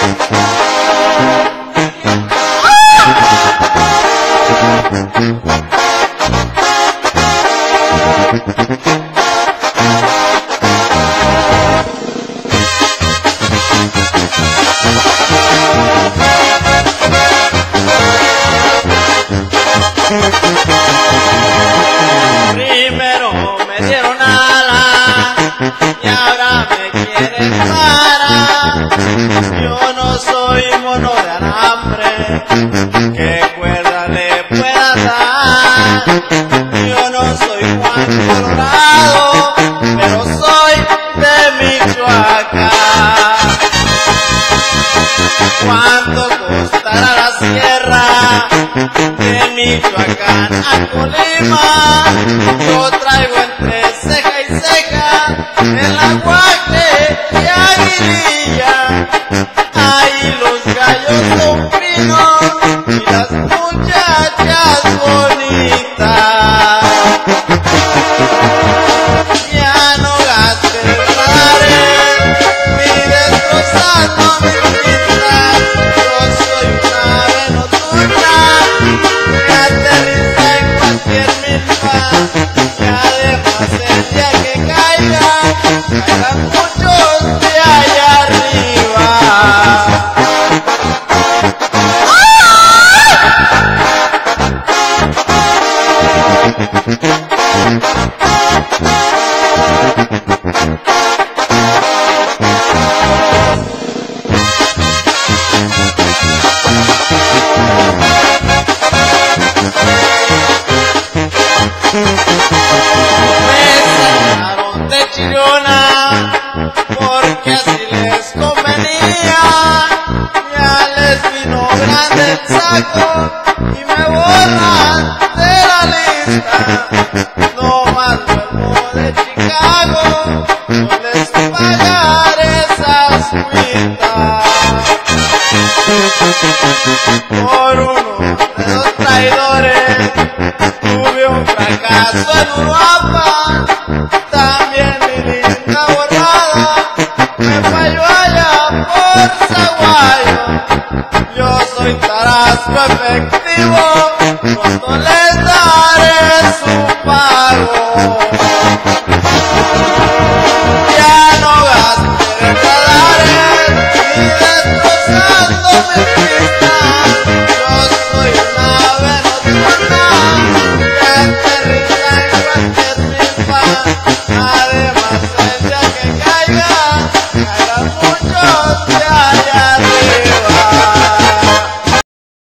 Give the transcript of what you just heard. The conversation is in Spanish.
Primero me dieron alas y ahora me quieren para. Yo no soy mono de alambre que cuerda le pueda dar. Yo no soy Juan Colorado, pero soy de Michoacán. ¿Cuánto costará la sierra de Michoacán a Colima? Yo traigo entre ceja y ceja el aguaje y aguililla. Ahí los gallos son finos y las muchachas bonitas. Ya no gastes dólares ni destrozando mi vida. Yo soy una ave nocturna que aterriza en cualquier milpa. Y además el día que caigan muchos de allá arriba. Me sacaron de chillona porque así les convenía. Ya les vino grande el saco y me borran de la lista. No más vuelvo de Chicago, no les pagaré esas cuitas. Por uno de los traidores tuve un fracaso en Uruapa. También mi linda borrada me falló allá por Zaguayo. Yo soy tarasco efectivo, pronto les daré su pago. Ya no